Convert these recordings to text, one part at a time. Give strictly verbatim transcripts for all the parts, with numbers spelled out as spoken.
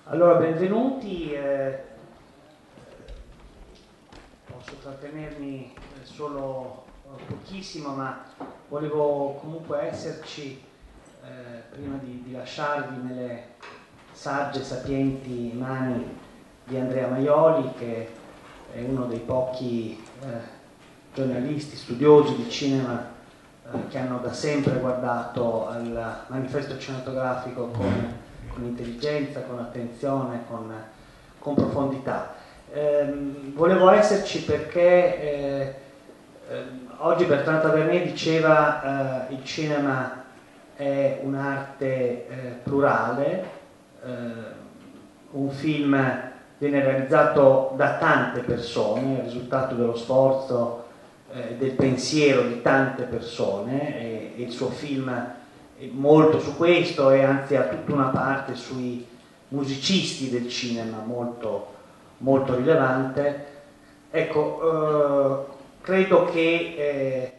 Allora, benvenuti. Eh, posso trattenermi solo pochissimo, ma volevo comunque esserci eh, prima di, di lasciarvi nelle sagge, sapienti mani di Andrea Maioli, che è uno dei pochi eh, giornalisti, studiosi di cinema eh, che hanno da sempre guardato al manifesto cinematografico con con intelligenza, con attenzione, con, con profondità. Eh, volevo esserci perché eh, eh, oggi Bertrand Tavernier diceva eh, il cinema è un'arte eh, plurale, eh, un film viene realizzato da tante persone, è il risultato dello sforzo eh, del pensiero di tante persone e, e il suo film molto su questo e anzi ha tutta una parte sui musicisti del cinema molto, molto rilevante. Ecco, eh, credo che eh,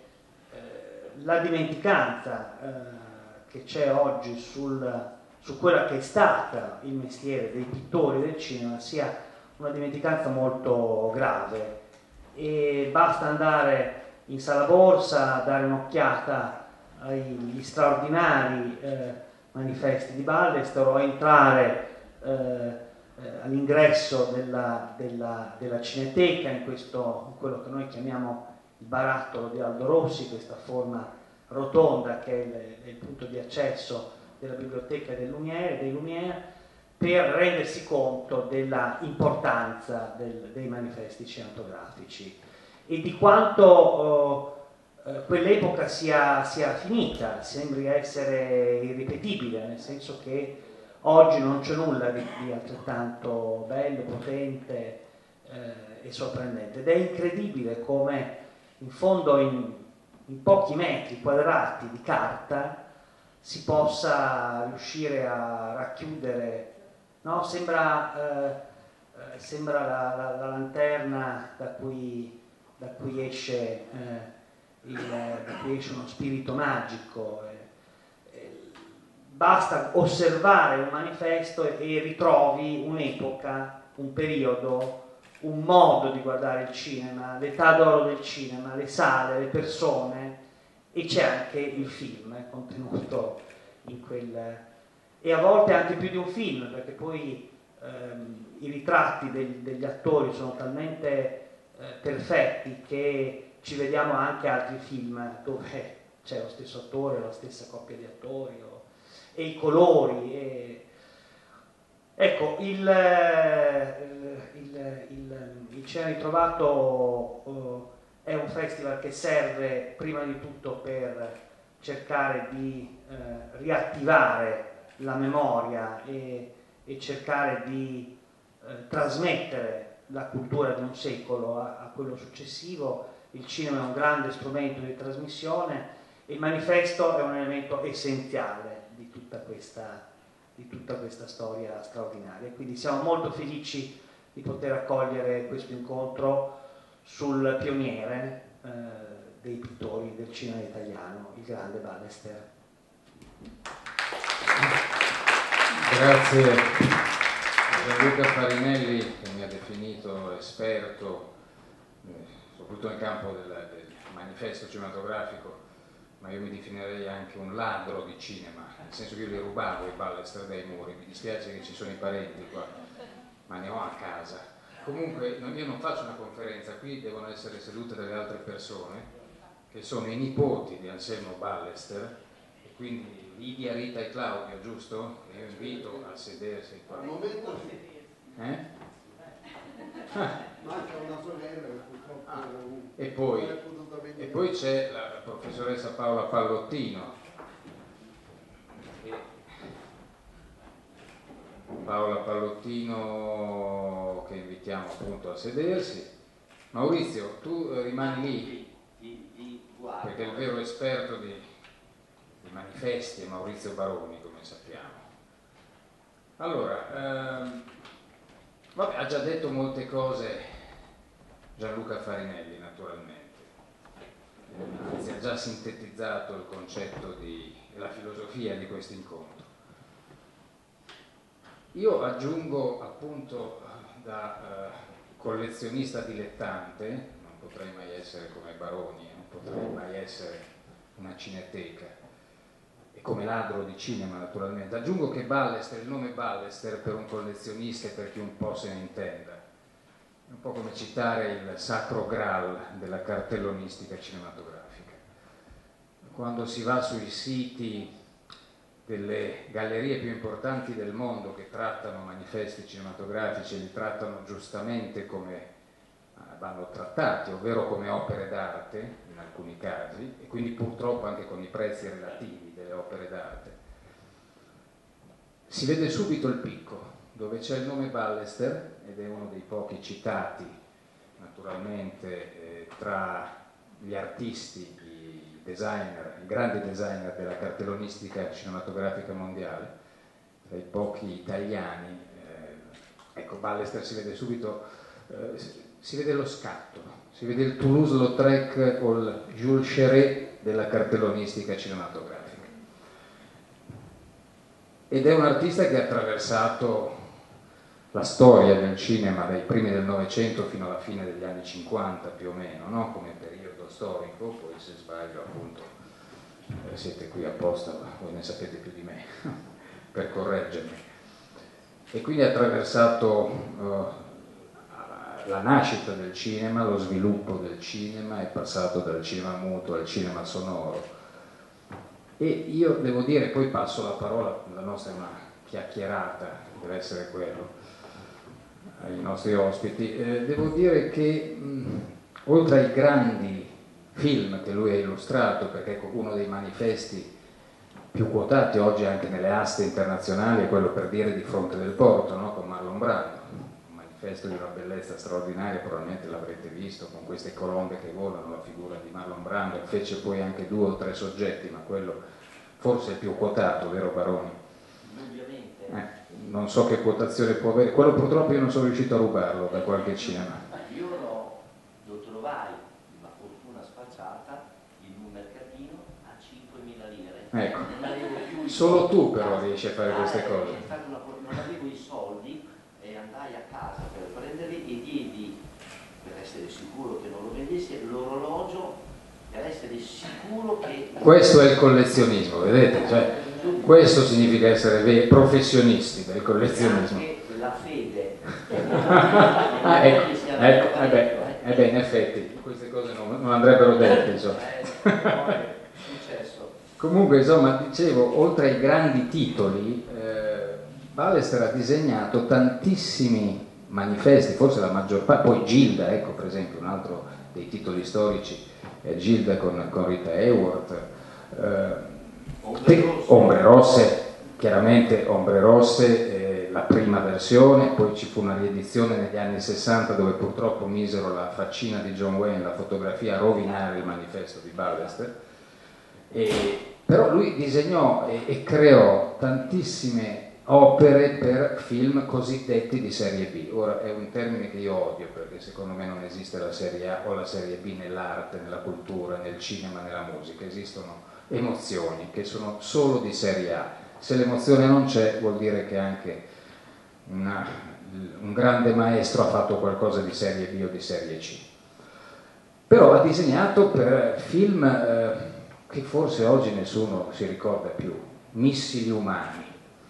la dimenticanza eh, che c'è oggi sul, su quella che è stata il mestiere dei pittori del cinema sia una dimenticanza molto grave e basta andare in Sala Borsa, dare un'occhiata agli straordinari eh, manifesti di Ballester o entrare eh, eh, all'ingresso della, della, della Cineteca, in, questo, in quello che noi chiamiamo il barattolo di Aldo Rossi, questa forma rotonda che è il, è il punto di accesso della biblioteca dei Lumière, dei Lumière, per rendersi conto della importanza del, dei manifesti cinematografici e di quanto eh, quell'epoca sia, sia finita, sembri essere irripetibile, nel senso che oggi non c'è nulla di, di altrettanto bello, potente eh, e sorprendente, ed è incredibile come in fondo in, in pochi metri quadrati di carta si possa riuscire a racchiudere, no? Sembra, eh, eh, sembra la, la, la lanterna da cui, da cui esce eh, Il, da cui esce uno spirito magico. Eh, eh, basta osservare un manifesto e, e ritrovi un'epoca, un periodo, un modo di guardare il cinema, l'età d'oro del cinema, le sale, le persone, e c'è anche il film eh, contenuto in quel... e a volte anche più di un film, perché poi ehm, i ritratti del, degli attori sono talmente eh, perfetti che ci vediamo anche altri film dove c'è lo stesso attore, la stessa coppia di attori o, e i colori e... ecco il, il, il, il Cinema Ritrovato uh, è un festival che serve prima di tutto per cercare di uh, riattivare la memoria e, e cercare di uh, trasmettere la cultura di un secolo a, a quello successivo. Il cinema è un grande strumento di trasmissione e il manifesto è un elemento essenziale di tutta questa, di tutta questa storia straordinaria. Quindi siamo molto felici di poter accogliere questo incontro sul pioniere eh, dei pittori del cinema italiano, il grande Ballester. Grazie a Gianluca Farinelli, che mi ha definito esperto eh, soprattutto nel campo del, del manifesto cinematografico, ma io mi definirei anche un ladro di cinema, nel senso che io li rubavo i Ballester dai muri. Mi dispiace che ci sono i parenti qua, ma ne ho a casa. Comunque io non faccio una conferenza, qui devono essere sedute delle altre persone che sono i nipoti di Anselmo Ballester, e quindi Lidia, Rita e Claudio, giusto? Io invito a sedersi qua. Al momento sì. Eh? Ah. Manca una sorella che purtroppo ah. non e poi, è potuta venire. E poi c'è la professoressa Paola Pallottino. E Paola Pallottino che invitiamo appunto a sedersi. Maurizio, tu rimani lì, perché il vero esperto di, di manifesti è Maurizio Baroni, come sappiamo. Allora, ehm, vabbè, ha già detto molte cose Gianluca Farinelli, naturalmente, anzi ha già sintetizzato il concetto di la filosofia di questo incontro. Io aggiungo appunto da eh, collezionista dilettante, non potrei mai essere come Baroni, non potrei mai essere una cineteca, e come ladro di cinema naturalmente. Aggiungo che Ballester, il nome Ballester per un collezionista e per chi un po' se ne intenda, è un po' come citare il sacro Graal della cartellonistica cinematografica. Quando si va sui siti delle gallerie più importanti del mondo che trattano manifesti cinematografici e li trattano giustamente come vanno trattati, ovvero come opere d'arte in alcuni casi, e quindi purtroppo anche con i prezzi relativi delle opere d'arte, si vede subito il picco, dove c'è il nome Ballester, ed è uno dei pochi citati naturalmente eh, tra gli artisti, i designer, i grandi designer della cartellonistica cinematografica mondiale, tra i pochi italiani. Eh, ecco, Ballester si vede subito, eh, si vede lo scatto, si vede il Toulouse-Lautrec o il Jules Chéret della cartellonistica cinematografica. Ed è un artista che ha attraversato la storia del cinema dai primi del Novecento fino alla fine degli anni cinquanta più o meno, no? Come periodo storico, poi se sbaglio appunto eh, siete qui apposta, voi ne sapete più di me, per correggermi. E quindi ha attraversato uh, la nascita del cinema, lo sviluppo del cinema, è passato dal cinema muto al cinema sonoro. E io devo dire, poi passo la parola, la nostra è una chiacchierata, deve essere quello, ai nostri ospiti, eh, devo dire che mh, oltre ai grandi film che lui ha illustrato, perché ecco, uno dei manifesti più quotati oggi anche nelle aste internazionali è quello, per dire, di Fronte del Porto, no? Con Marlon Brando, un manifesto di una bellezza straordinaria, probabilmente l'avrete visto, con queste colombe che volano, la figura di Marlon Brando, fece poi anche due o tre soggetti, ma quello forse è il più quotato, vero Baroni? Ovviamente. Eh, non so che quotazione può avere, quello purtroppo io non sono riuscito a rubarlo da qualche cinema. Io lo, lo trovai, una fortuna sfacciata, in un mercatino a cinquemila lire. Ecco, Non avevo più i solo soldi. tu però riesci a fare queste Ah, cose. è stata una- non avevo i soldi e andai a casa per prenderli e diedi, per essere sicuro che non lo vendessi, l'orologio per essere sicuro che... Questo è il collezionismo, vedete? Cioè, questo significa essere veri professionisti del collezionismo. Anche la fede. Ah, ecco, ecco, eh beh, eh beh, in effetti queste cose non, non andrebbero dette, insomma. Eh, no, è successo. Comunque, insomma, dicevo, oltre ai grandi titoli, eh, Ballester ha disegnato tantissimi manifesti, forse la maggior parte, poi Gilda, ecco per esempio, un altro dei titoli storici è Gilda con, con Rita Hayworth, eh, Ombre rosse. Ombre rosse, chiaramente Ombre rosse, eh, la prima versione, poi ci fu una riedizione negli anni sessanta dove purtroppo misero la faccina di John Wayne, la fotografia, a rovinare il manifesto di Ballester. E, però lui disegnò e, e creò tantissime opere per film cosiddetti di serie B. Ora è un termine che io odio perché secondo me non esiste la serie A o la serie B nell'arte, nella cultura, nel cinema, nella musica. Esistono emozioni che sono solo di serie A. Se l'emozione non c'è vuol dire che anche una, un grande maestro ha fatto qualcosa di serie B o di serie C. Però ha disegnato per film eh, che forse oggi nessuno si ricorda più, Missili umani,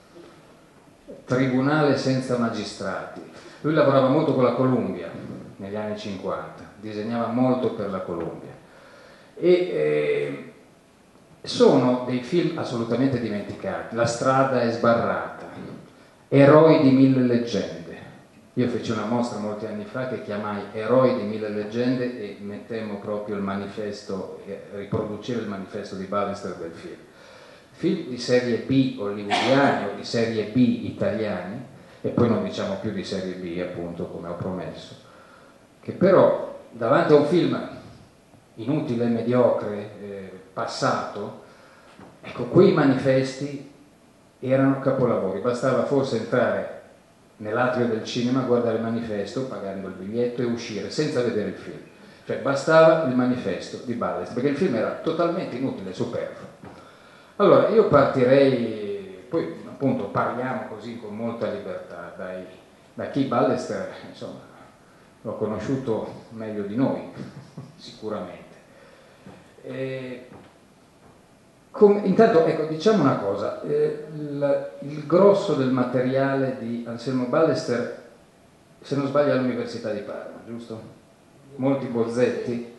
Tribunale senza magistrati. Lui lavorava molto con la Columbia negli anni cinquanta, disegnava molto per la Columbia e eh, sono dei film assolutamente dimenticati. La strada è sbarrata, Eroi di mille leggende. Io feci una mostra molti anni fa che chiamai Eroi di mille leggende e mettemmo proprio il manifesto, riproducevo il manifesto di Ballester del film. Film di serie B hollywoodiani o di serie B italiani, e poi non diciamo più di serie B appunto come ho promesso, che però davanti a un film inutile, mediocre, eh, passato, ecco, quei manifesti erano capolavori. Bastava forse entrare nell'atrio del cinema, guardare il manifesto, pagando il biglietto e uscire senza vedere il film. Cioè bastava il manifesto di Ballester, perché il film era totalmente inutile, superfluo. Allora io partirei, poi appunto parliamo così con molta libertà. Dai, da Keith Ballester, insomma, l'ho conosciuto meglio di noi, sicuramente. E, com, intanto, ecco, diciamo una cosa, eh, il, il grosso del materiale di Anselmo Ballester, se non sbaglio, all'Università di Parma, giusto? Molti bozzetti.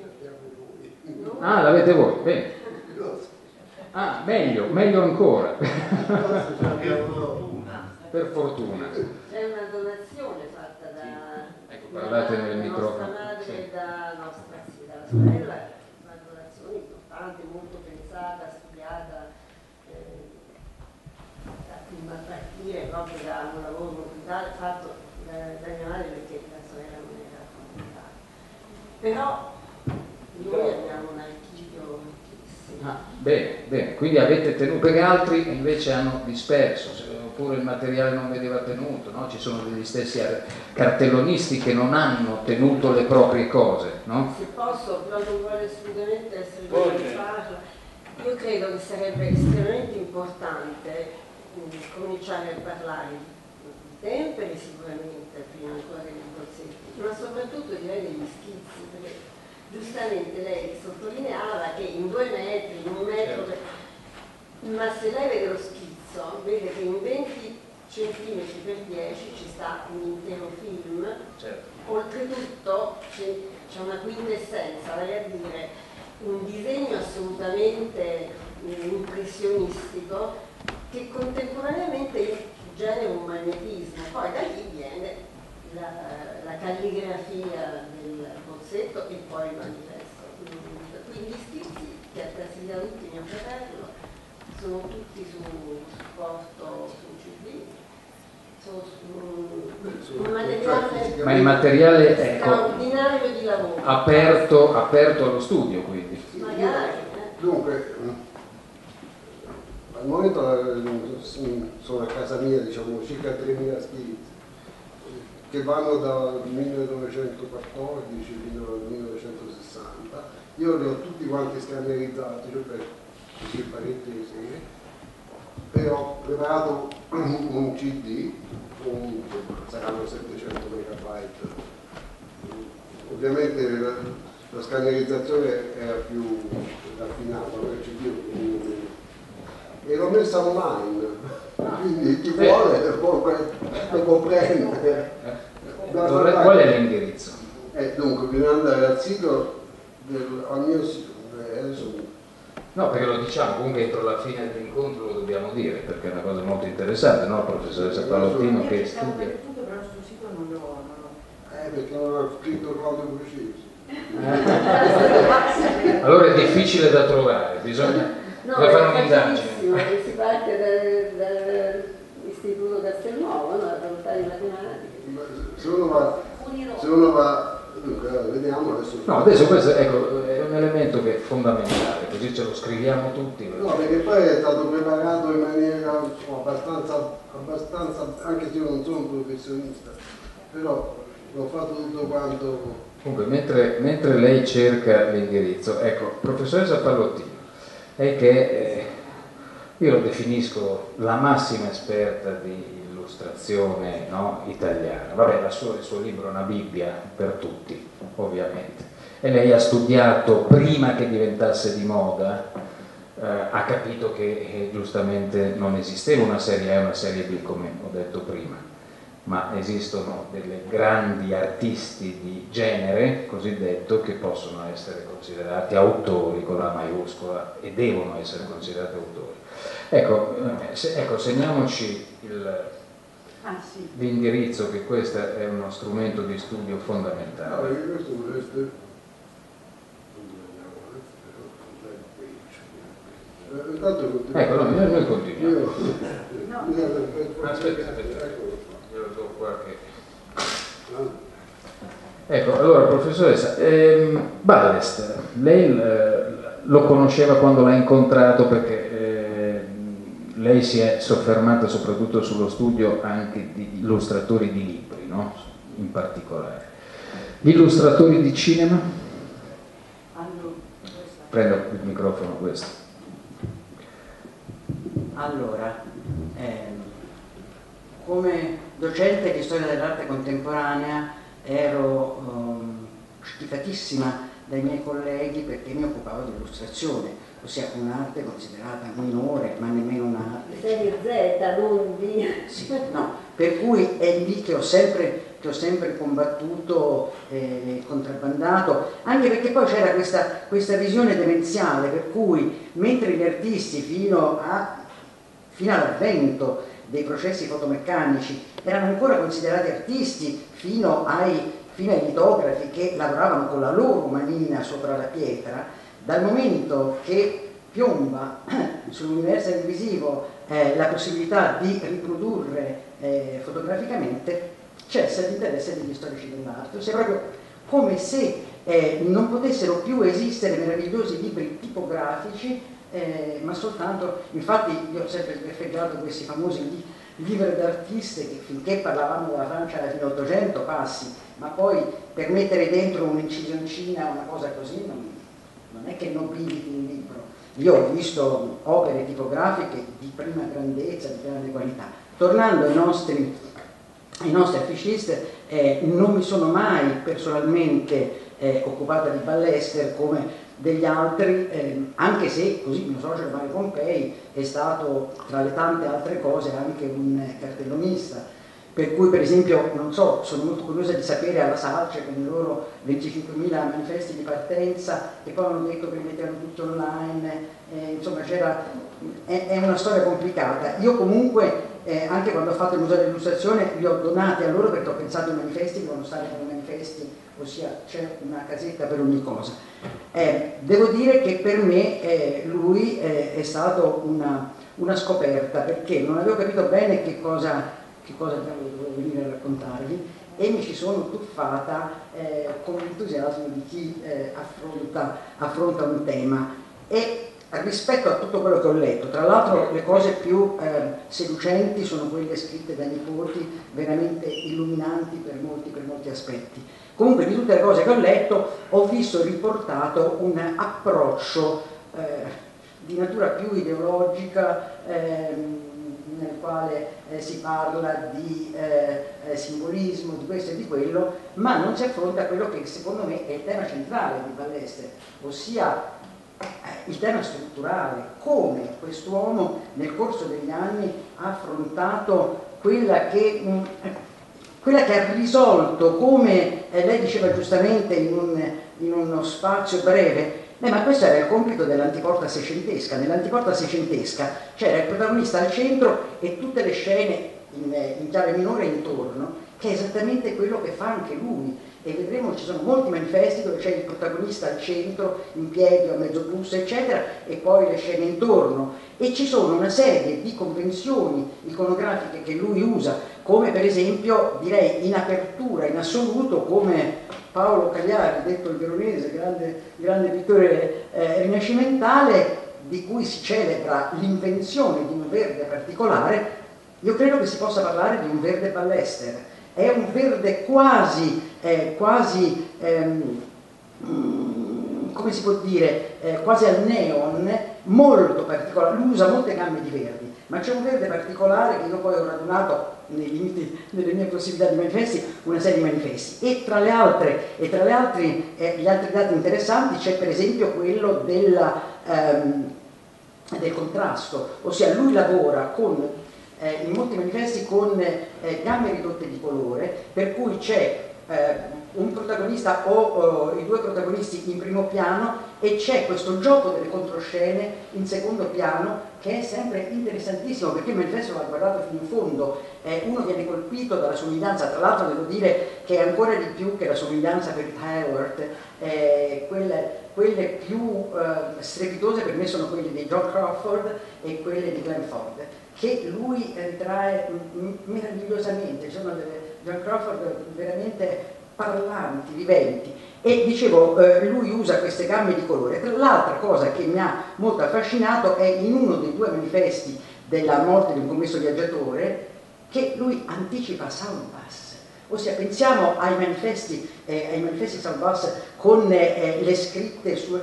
Ah, l'avete voi? Bene. Ah, meglio, meglio ancora. Per fortuna. C'è una donazione fatta da, ecco, parlate da nel microfono. nostra madre Sì. e da nostra, sì, dalla sorella, una donazione importante, molto pensata, studiata, eh, da prima partire proprio da un lavoro culturale fatto da, da mia madre, perché la sorella non era comunitaria. Però noi abbiamo un archivio ricchissimo. Ah, bene, bene, quindi avete tenuto, perché altri invece hanno disperso, oppure il materiale non vedeva tenuto, no? Ci sono degli stessi cartellonisti che non hanno tenuto le proprie cose, no? Se posso, però non voglio assolutamente essere io che parla, io credo che sarebbe estremamente importante mh, cominciare a parlare di temperi sicuramente, prima ancora dei bozzetti, ma soprattutto direi degli schizzi, perché giustamente lei sottolineava che in due metri, in un metro, ma se lei vede lo schizzo, vede che in venti centimetri per dieci ci sta un intero film, Certo. Oltretutto c'è una quintessenza, vale a dire un disegno assolutamente impressionistico che contemporaneamente genera un magnetismo, poi da lì viene la, la calligrafia del bozzetto e poi il manifesto. Quindi gli schizzi che ha trasmesso tutti mio fratello sono tutti su supporto, su C D, sono su un materiale, Ma il materiale, ecco, straordinario di lavoro. aperto, aperto allo studio, quindi. Magari, eh. Dunque, al momento eh, sono a casa mia, diciamo, circa tremila schizzi che vanno dal millenovecentoquattordici fino al millenovecentosessanta. Io li ho tutti quanti scannerizzati, cioè per così parecchie serie, e ho preparato un C D, un, saranno settecento megabyte. Ovviamente la, la scannerizzazione era più raffinata, ma il C D e l'ho messa online, quindi chi vuole lo può, lo può prendere. Qual è l'indirizzo? Eh, dunque, bisogna andare al sito, del, al mio sito, eh, adesso... No, perché lo diciamo, comunque entro la fine dell'incontro lo dobbiamo dire, perché è una cosa molto interessante, no? La professoressa Pallottino che studia. Tutto, però sul sito non lo... Non lo... Eh, perché non ho scritto Claudio Precisi. Eh. Allora è difficile da trovare, bisogna, No, bisogna fare è un'indagine. facilissimo, si parte dall'Istituto Castelnuovo, no? La facoltà di matematica. Se uno va, se uno va, dunque, vediamo adesso. No, adesso questo ecco, è un elemento che è fondamentale, così ce lo scriviamo tutti. No, perché poi è stato preparato in maniera insomma, abbastanza, abbastanza, anche se io non sono un professionista, però l'ho fatto tutto quanto. Comunque, mentre, mentre lei cerca l'indirizzo, ecco, professoressa Pallottino, è che eh, io lo definisco la massima esperta di illustrazione, no, italiana. Vabbè, la sua, il suo libro è una Bibbia per tutti, ovviamente. E lei ha studiato prima che diventasse di moda, eh, ha capito che eh, giustamente non esisteva una serie A e una serie B, come ho detto prima, ma esistono delle grandi artisti di genere, cosiddetto, che possono essere considerati autori con la maiuscola e devono essere considerati autori. Ecco, eh, se, ecco segniamoci il, Ah, sì. l'indirizzo, che questo è uno strumento di studio No, fondamentale. perché questo vorreste. Ecco, no, noi, noi continuiamo. Io, Aspetta, aspetta, io lo do qua che... No. Ecco, allora professoressa, ehm, Ballester, lei eh, lo conosceva quando l'ha incontrato, perché eh, lei si è soffermata soprattutto sullo studio anche di illustratori di libri, no? In particolare. Gli illustratori di cinema? Allora, Prendo il microfono questo. Allora, Eh, come docente di storia dell'arte contemporanea ero um, schifatissima dai miei colleghi perché mi occupavo di illustrazione, ossia un'arte considerata minore, ma nemmeno un'arte. Serie Z, non di... Sì, no, per cui è lì che ho sempre, che ho sempre combattuto e eh, contrabbandato, anche perché poi c'era questa, questa visione demenziale, per cui mentre gli artisti fino, a, fino all'avvento dei processi fotomeccanici erano ancora considerati artisti fino ai, fino ai litografi che lavoravano con la loro manina sopra la pietra, dal momento che piomba sull'universo televisivo eh, la possibilità di riprodurre eh, fotograficamente, cessa l'interesse degli storici dell'arte, ossia proprio come se eh, non potessero più esistere meravigliosi libri tipografici, eh, ma soltanto, infatti io ho sempre sbeffeggiato questi famosi libri d'artiste che finché parlavamo della Francia alla fine Ottocento passi, ma poi per mettere dentro un'incisioncina o una cosa così non, non è che nobiliti il libro. Io ho visto opere tipografiche di prima grandezza, di grande qualità. Tornando ai nostri, ai nostri affichist, eh, non mi sono mai personalmente eh, occupata di Ballester come degli altri, eh, anche se così mio socio Mario Pompei è stato tra le tante altre cose anche un cartellonista, per cui per esempio, non so, sono molto curiosa di sapere alla Salce con i loro venticinquemila manifesti di partenza che poi hanno detto che mettevano tutto online, eh, insomma c'era, è, è una storia complicata. Io comunque eh, anche quando ho fatto il museo dell'illustrazione li ho donati a loro perché ho pensato ai manifesti che devono stare come manifesti, ossia c'è una casetta per ogni cosa. Eh, devo dire che per me eh, lui eh, è stato una, una scoperta, perché non avevo capito bene che cosa, che cosa dovevo venire a raccontarvi e mi ci sono tuffata eh, con l'entusiasmo di chi eh, affronta, affronta un tema. E rispetto a tutto quello che ho letto, tra l'altro le cose più eh, seducenti sono quelle scritte dai nipoti, veramente illuminanti per molti, per molti aspetti. Comunque di tutte le cose che ho letto ho visto riportato un approccio eh, di natura più ideologica ehm, nel quale eh, si parla di eh, eh, simbolismo, di questo e di quello, ma non si affronta quello che secondo me è il tema centrale di Ballester, ossia eh, il tema strutturale, come quest'uomo nel corso degli anni ha affrontato quella che... Mh, quella che ha risolto, come eh, lei diceva giustamente in, un, in uno spazio breve, beh, ma questo era il compito dell'antiporta seicentesca. Nell'antiporta seicentesca c'era il protagonista al centro e tutte le scene in, in chiave minore intorno, che è esattamente quello che fa anche lui. E vedremo, ci sono molti manifesti dove c'è il protagonista al centro, in piedi o a mezzo bus, eccetera, e poi le scene intorno. E ci sono una serie di convenzioni iconografiche che lui usa, come per esempio, direi in apertura, in assoluto, come Paolo Cagliari, detto il veronese, grande, grande pittore eh, rinascimentale, di cui si celebra l'invenzione di un verde particolare. Io credo che si possa parlare di un verde Ballester. È un verde quasi, eh, quasi ehm, come si può dire, eh, quasi al neon, molto particolare. Lui usa molte gamme di verdi, ma c'è un verde particolare che io poi ho radunato nei limiti delle mie possibilità di manifesti, una serie di manifesti. E tra le altre, e tra le altri, eh, gli altri dati interessanti c'è per esempio quello della, ehm, del contrasto, ossia lui lavora con Eh, in molti manifesti con eh, gamme ridotte di colore, per cui c'è eh, un protagonista o, o i due protagonisti in primo piano e c'è questo gioco delle controscene in secondo piano che è sempre interessantissimo, perché il manifesto l'ha guardato fino in fondo, eh, uno viene colpito dalla somiglianza. Tra l'altro devo dire che ancora di più che la somiglianza per Haworth, eh, quelle, quelle più eh, strepitose per me sono quelle di John Crawford e quelle di Glenn Ford, che lui ritrae meravigliosamente. Sono delle John Crawford veramente parlanti, viventi. E dicevo, eh, lui usa queste gamme di colore. L'altra cosa che mi ha molto affascinato è in uno dei due manifesti della morte di un commesso viaggiatore che lui anticipa Salvas. Ossia, pensiamo ai manifesti, eh, ai manifesti Salvas con eh, le scritte su...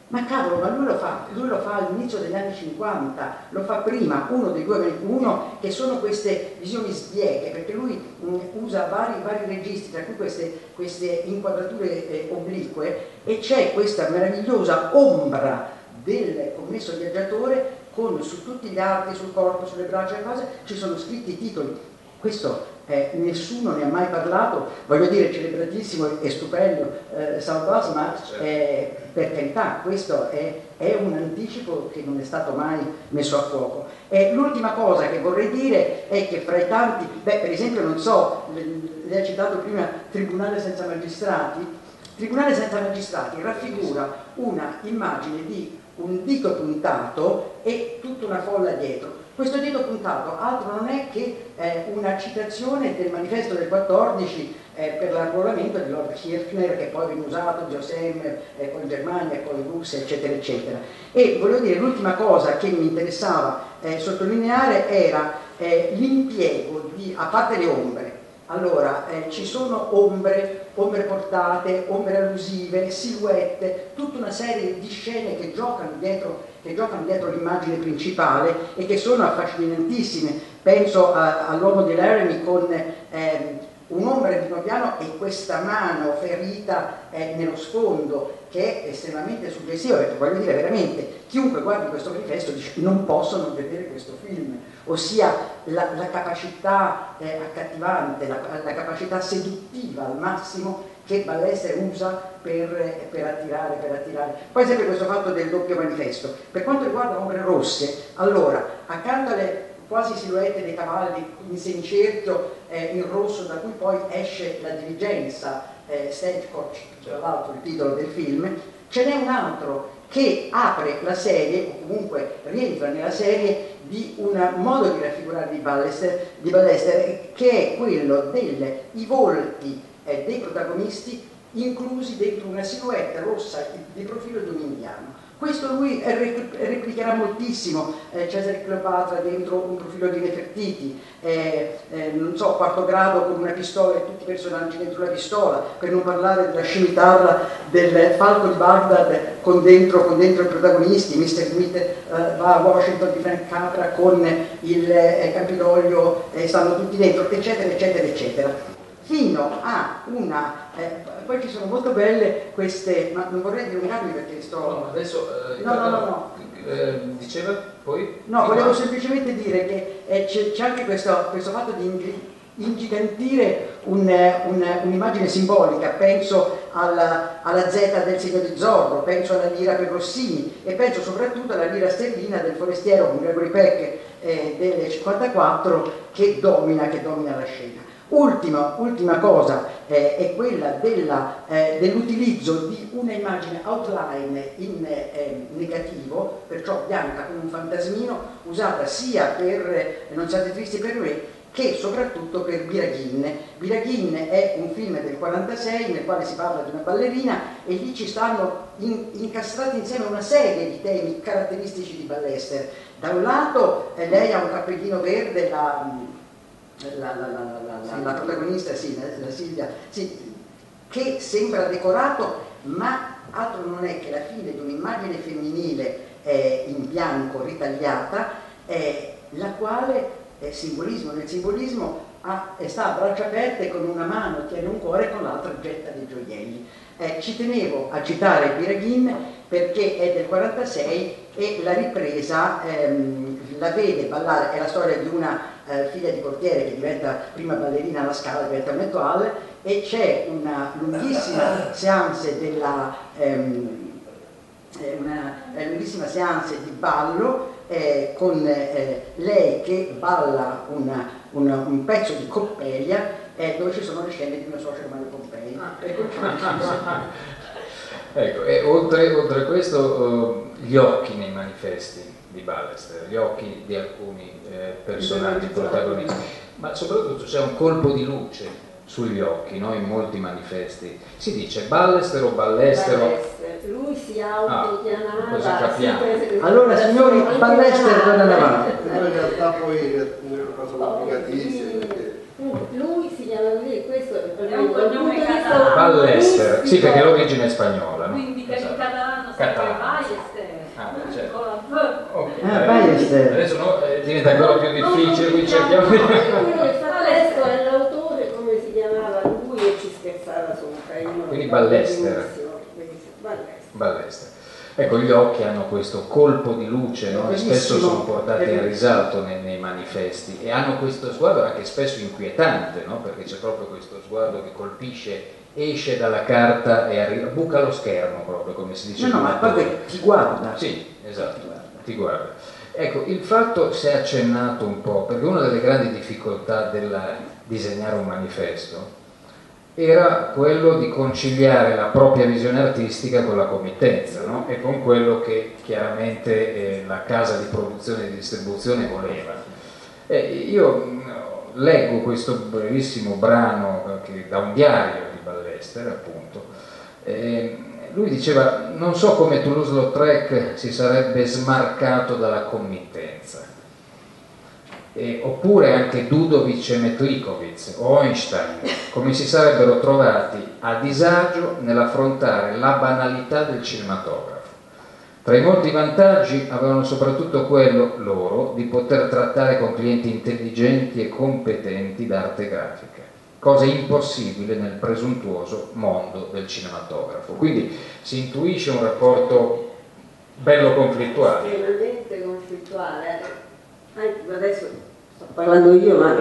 Ma cavolo, ma lui lo fa, lui lo fa all'inizio degli anni cinquanta, lo fa prima, uno dei due, uno che sono queste visioni sbieghe, perché lui mh, usa vari, vari registri, tra cui queste, queste inquadrature eh, oblique, e c'è questa meravigliosa ombra del commesso viaggiatore con su tutti gli arti, sul corpo, sulle braccia e cose, ci sono scritti i titoli. Questo eh, nessuno ne ha mai parlato, voglio dire, celebratissimo e stupendo eh, Salvas, ma eh, per carità, questo è, è un anticipo che non è stato mai messo a fuoco. E l'ultima cosa che vorrei dire è che fra i tanti, beh, per esempio, non so, lei ha citato prima Tribunale senza magistrati. Tribunale senza magistrati raffigura una immagine di un dito puntato e tutta una folla dietro. Questo dito puntato altro non è che eh, una citazione del manifesto del quattordici eh, per l'arruolamento di Lord Kirchner, che poi viene usato Josem eh, con Germania e con Russia, eccetera, eccetera. E volevo dire, l'ultima cosa che mi interessava eh, sottolineare era eh, l'impiego di, a parte le ombre, allora eh, ci sono ombre, ombre portate, ombre allusive, silhouette, tutta una serie di scene che giocano dietro che giocano dietro l'immagine principale e che sono affascinantissime. Penso all'uomo di Laramie con eh, un'ombra di primo piano e questa mano ferita eh, nello sfondo, che è estremamente suggestiva, perché voglio dire veramente, chiunque guardi questo manifesto dice non posso non vedere questo film, ossia la, la capacità eh, accattivante, la, la capacità seduttiva al massimo che Ballester usa per, per, attirare, per attirare. Poi sempre questo fatto del doppio manifesto. Per quanto riguarda ombre rosse, allora, accanto alle quasi silhouette dei cavalli in semicerchio eh, in rosso, da cui poi esce la diligenza, eh, Stagecoach, tra l'altro il titolo del film, ce n'è un altro che apre la serie, o comunque rientra nella serie, di un modo di raffigurare di Ballester, di Ballester che è quello dei volti eh, dei protagonisti inclusi dentro una silhouette rossa di profilo di un indiano. Questo lui replicherà moltissimo, eh, Cesare Cleopatra dentro un profilo di Nefertiti, eh, eh, non so, quarto grado con una pistola e tutti i personaggi dentro la pistola, per non parlare della scimitarra del falco di Baghdad con dentro, con dentro i protagonisti, mister Smith eh, va a Washington di Frank Capra con il eh, Campidoglio, eh, stanno tutti dentro, eccetera, eccetera, eccetera. Fino a una, eh, poi ci sono molto belle queste, ma non vorrei dilungarmi perché sto... No, adesso... Eh, no, no, no, no. Eh, diceva poi? No, volevo semplicemente dire che eh, c'è anche questo, questo fatto di ingigantire un, un, un'immagine simbolica, penso alla, alla Z del segno di Zorro, penso alla lira per Rossini e penso soprattutto alla lira sterlina del forestiero con Gregory Peck eh, del cinquantaquattro che domina, che domina la scena. Ultima, ultima cosa eh, è quella della, eh, dell'utilizzo di una immagine outline in eh, negativo, perciò bianca come un fantasmino, usata sia per eh, Non siate tristi per me che soprattutto per Biraghin. Biraghin è un film del quarantasei nel quale si parla di una ballerina e lì ci stanno in, incastrati insieme una serie di temi caratteristici di Ballester. Da un lato eh, lei ha un cappellino verde, la... La, la, la, la, la protagonista, sì, la, la Silvia, sì, che sembra decorato, ma altro non è che la fine di un'immagine femminile eh, in bianco ritagliata, eh, la quale è simbolismo nel simbolismo, ha, sta a braccia aperte con una mano tiene un cuore e con l'altra getta dei gioielli. Eh, ci tenevo a citare Biraghin perché è del quarantasei e la ripresa ehm, la vede ballare, è la storia di una eh, figlia di portiere che diventa prima ballerina alla Scala, diventa un étoile, e c'è una lunghissima seance della ehm, una, una lunghissima seance di ballo eh, con eh, lei che balla una, una, un pezzo di Coppelia eh, dove ci sono le scene di una suocera Mario Pompei. Ecco, e oltre, oltre a questo uh, gli occhi nei manifesti di Ballester, gli occhi di alcuni eh, personaggi protagonisti, ma soprattutto c'è un colpo di luce sugli occhi, no? In molti manifesti si dice Ballester o Ballester, Ballester. Lui si autochiamava, ah, così capiamo. si allora signori, Ballester non andava. In realtà poi è una cosa complicatissima perché... lui si chiama così, questo è un cognome catalano. Ballester, sì, perché l'origine è spagnola, no? Quindi per esatto. il catalano Catalano, Ballester. Adesso no, eh, diventa ancora più difficile, qui cerchiamo di... Quello che fa testo è l'autore, come si chiamava lui, e ci scherzava sopra. Io non Quindi ricordo Ballester. benissimo. Ballester. Ballester. Ecco, gli occhi hanno questo colpo di luce, no? E spesso sono portati in risalto nei, nei manifesti, e hanno questo sguardo anche spesso inquietante, no? Perché c'è proprio questo sguardo che colpisce, esce dalla carta e arriva, buca lo schermo proprio, come si dice. No, no, ma poi ti guarda. Sì, esatto, ti guarda. Ti guarda. Ecco, il fatto si è accennato un po', perché una delle grandi difficoltà del disegnare un manifesto era quello di conciliare la propria visione artistica con la committenza, no? E con quello che chiaramente eh, la casa di produzione e di distribuzione voleva. Eh, io mh, leggo questo brevissimo brano eh, che, da un diario di Ballester, appunto. Eh, lui diceva: non so come Toulouse-Lautrec si sarebbe smarcato dalla committenza. Eh, oppure anche Dudovic e Metlikovic o Einstein, come si sarebbero trovati a disagio nell'affrontare la banalità del cinematografo. Tra i molti vantaggi avevano soprattutto quello, loro, di poter trattare con clienti intelligenti e competenti d'arte grafica, cosa impossibile nel presuntuoso mondo del cinematografo. Quindi si intuisce un rapporto bello conflittuale. Estremamente conflittuale. Adesso sto parlando io, ma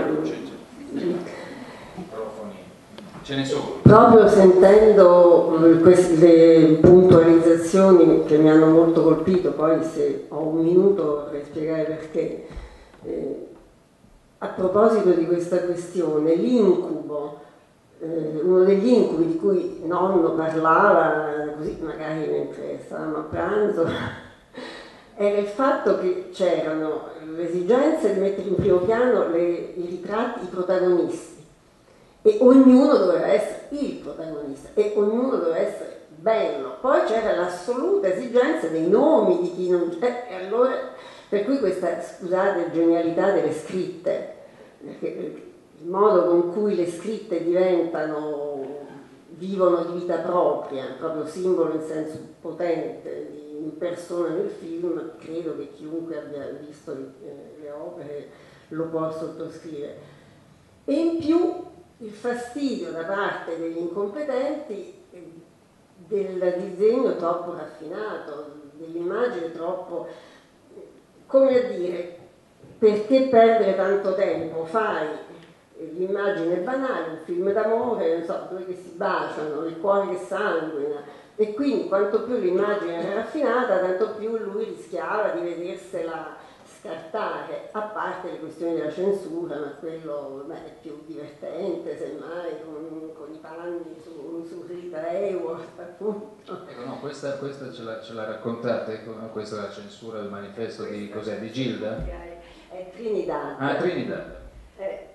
ce ne sono. Proprio sentendo queste puntualizzazioni che mi hanno molto colpito, poi se ho un minuto vorrei spiegare perché. Eh, a proposito di questa questione, l'incubo, eh, uno degli incubi di cui nonno parlava, così magari mentre stavamo a pranzo, era il fatto che c'erano l'esigenza di mettere in primo piano le, i ritratti, i protagonisti, e ognuno doveva essere il protagonista e ognuno doveva essere bello. Poi c'era l'assoluta esigenza dei nomi di chi non c'è, e allora, per cui questa, scusate, genialità delle scritte, perché il modo con cui le scritte diventano, vivono di vita propria, proprio simbolo in senso potente di in persona nel film, credo che chiunque abbia visto le, le opere lo può sottoscrivere. E in più il fastidio da parte degli incompetenti del disegno troppo raffinato, dell'immagine troppo, come a dire, perché perdere tanto tempo? Fai l'immagine banale, un film d'amore, non so, due che si baciano, il cuore che sanguina, e quindi quanto più l'immagine era raffinata, tanto più lui rischiava di vedersela scartare, a parte le questioni della censura, ma quello beh, è più divertente, semmai, con, con i panni su, su Rita Hayworth, appunto. Ecco, no, questa, questa ce, la, ce la raccontate, questa è la censura del manifesto di, cos'è, di Gilda? È, è Trinidad. Ah, Trinidad. Eh,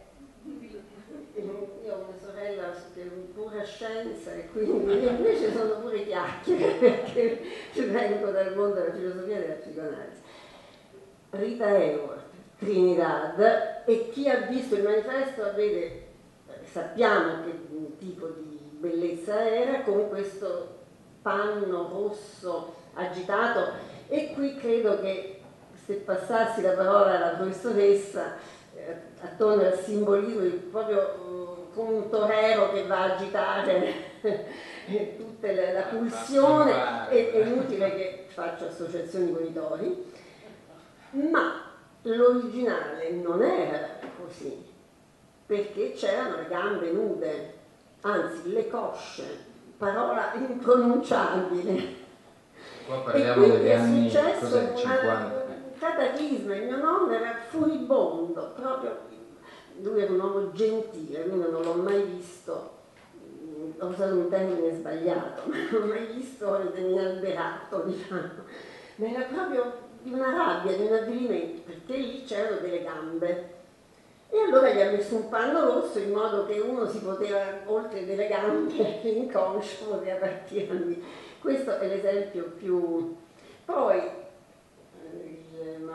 io ho una sorella che è pura scienza e quindi io invece sono pure chiacchiere perché vengo dal mondo della filosofia e della psicoanalisi. Rita Hayworth, Trinidad, e chi ha visto il manifesto vede, sappiamo che tipo di bellezza era, con questo panno rosso agitato, e qui credo che se passassi la parola alla professoressa eh, attorno al simbolismo proprio come un torero che va a agitare tutta la, la pulsione, è, è inutile che faccia associazioni con i tori, ma l'originale non era così, perché c'erano le gambe nude, anzi le cosce, parola impronunciabile. Qua parliamo degli anni cos'è, cinquanta. Un cataclisma, il mio nonno era furibondo, proprio. Lui era un uomo gentile, quindi non l'ho mai visto, ho usato un termine sbagliato, ma non l'ho mai visto inalberato, diciamo, ma era proprio di una rabbia, di un avvilimento, perché lì c'erano delle gambe. E allora gli ha messo un panno rosso in modo che uno si poteva, oltre delle gambe, inconscio, poteva partire da lì. Questo è l'esempio più... Poi,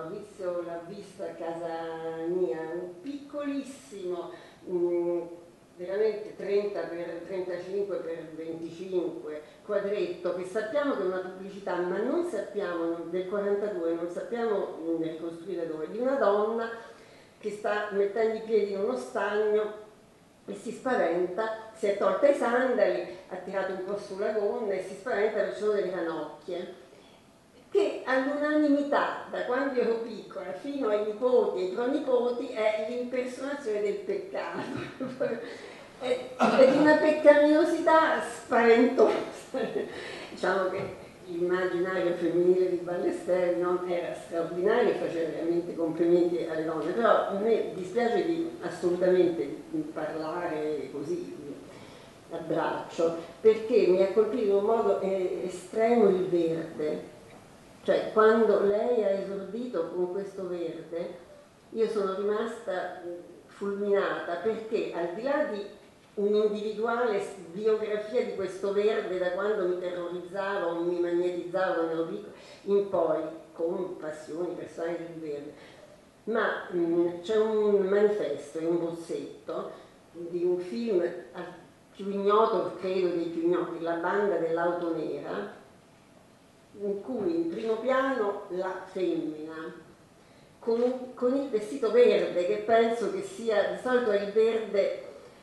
Maurizio l'ha vista a casa mia, un piccolissimo, mh, veramente trenta per trentacinque per venticinque quadretto, che sappiamo che è una pubblicità, ma non sappiamo, del quarantadue, non sappiamo ricostruire dove, di una donna che sta mettendo i piedi in uno stagno e si spaventa, si è tolta i sandali, ha tirato un po' sulla gonna e si spaventa perché ci sono delle ranocchie, che all'unanimità, da quando ero piccola fino ai nipoti e ai pronipoti, è l'impersonazione del peccato. È, è di una peccaminosità spaventosa. Diciamo che l'immaginario femminile di Ballester non era straordinario e faceva veramente complimenti alle donne, però a me dispiace di assolutamente di parlare così a braccio, perché mi ha colpito in un modo estremo il verde. Cioè, quando lei ha esordito con questo verde, io sono rimasta fulminata, perché al di là di un'individuale biografia di questo verde da quando mi terrorizzava o mi magnetizzava quando ero piccola in poi, con passioni personali del verde, ma mh, c'è un manifesto e un bozzetto di un film più ignoto, credo dei più ignoti, La banda dell'auto nera, in cui in primo piano la femmina con, un, con il vestito verde, che penso che sia, di solito è il verde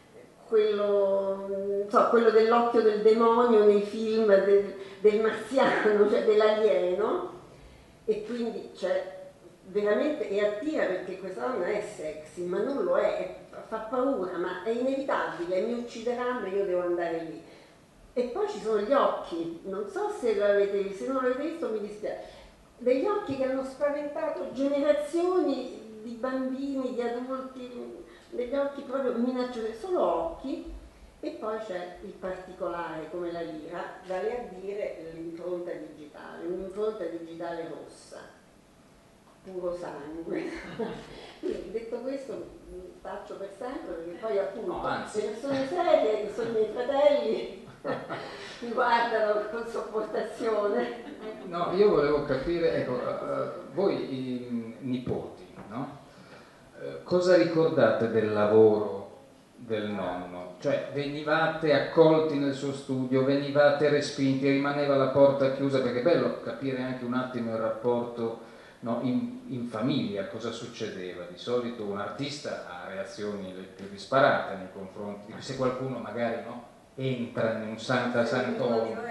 quello, so, quello dell'occhio del demonio nei film del, del marziano, cioè dell'alieno, e quindi c'è veramente, e attira perché questa donna è sexy, ma non lo è, è fa paura, ma è inevitabile, mi uccideranno e io devo andare lì. E poi ci sono gli occhi, non so se l'avete visto, se non l'avete visto mi dispiace, degli occhi che hanno spaventato generazioni di bambini, di adulti, degli occhi proprio minacciosi, solo occhi, e poi c'è il particolare come la lira, vale a dire l'impronta digitale, un'impronta digitale rossa, puro sangue. Quindi, detto questo, taccio per sempre, perché poi appunto no, anzi. le persone serie, che sono i miei fratelli, mi guardano con sopportazione. No, io volevo capire, ecco, uh, voi i nipoti, no? Uh, cosa ricordate del lavoro del nonno? Cioè, venivate accolti nel suo studio, venivate respinti, rimaneva la porta chiusa, perché è bello capire anche un attimo il rapporto, no, in, in famiglia, cosa succedeva. Di solito un artista ha reazioni le più disparate nei confronti, se qualcuno magari, no, entra in un Santa Sant'Onofrio.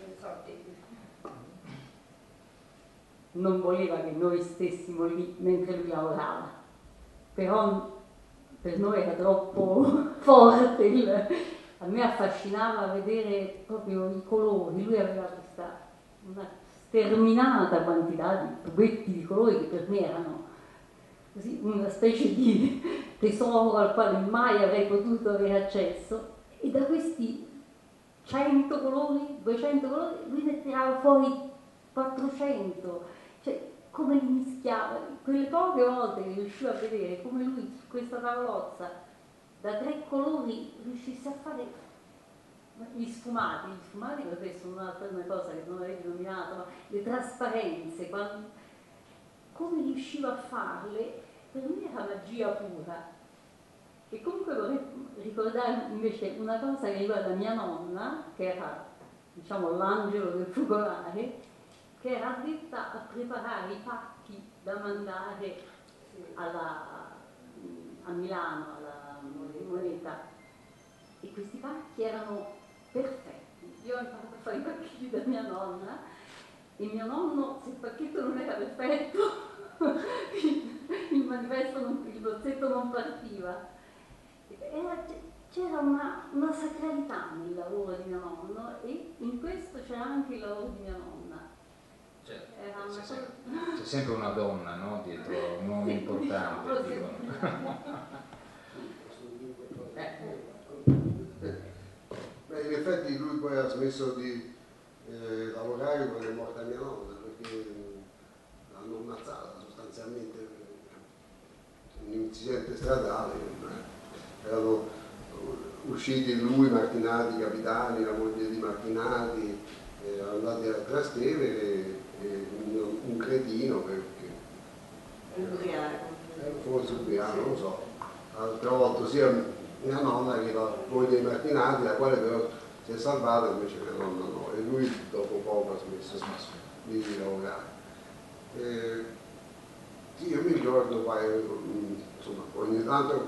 Non voleva che noi stessimo lì mentre lui lavorava, però per noi era troppo forte, il, a me affascinava vedere proprio i colori, lui aveva questa una sterminata quantità di tubetti di colori che per me erano così una specie di tesoro al quale mai avrei potuto avere accesso, e da questi cento colori, duecento colori, lui ne tirava fuori quattrocento, cioè come li mischiava, quelle poche volte che riuscivo a vedere come lui su questa tavolozza da tre colori riuscisse a fare gli sfumati, gli sfumati per me sono un'altra una cosa che non avete nominato, ma le trasparenze, quando, come riusciva a farle, per me era magia pura. E comunque vorrei ricordare invece una cosa che riguarda mia nonna, che era, diciamo, l'angelo del focolare, che era addetta a preparare i pacchi da mandare alla, a Milano, alla Moneta. E questi pacchi erano perfetti. Io ho imparato a fare i pacchetti da mia nonna, e mio nonno, se il pacchetto non era perfetto, il manifesto, non, il bozzetto non partiva. Era, c'era una, una sacralità nel lavoro di mio nonno, e in questo c'era anche il lavoro di mia nonna. Certo, Era una c'è, cosa... sempre, c'è sempre una donna, no, dietro un uomo sì, importante, diciamo, Beh, in effetti lui poi ha smesso di eh, lavorare quando è morta mia nonna, perché l'hanno ammazzata sostanzialmente in un incidente stradale. Erano usciti lui, Martinati, Capitani, la moglie di Martinati, eh, andati a Trastevere, e, e un, un cretino perché Ubriaco. forse ubriaco, non so, ha travolto sia mia nonna che era poi dei Martinati, la quale però si è salvata, invece mia nonna no, e lui dopo poco ha smesso di lavorare. Eh, sì, io mi ricordo poi, insomma, ogni tanto